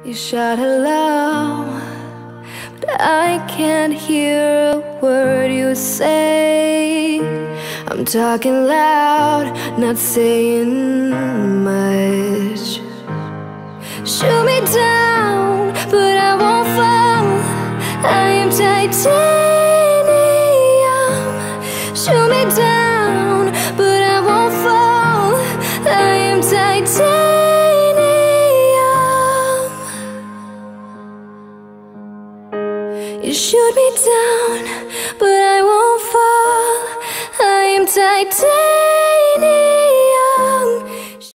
You shout hello, but I can't hear a word you say. I'm talking loud, not saying much. Shoot me down, but I won't fall. I am titanium. Shoot me down, but I won't fall. I am titanium. You shoot me down, but I won't fall. I am titanium.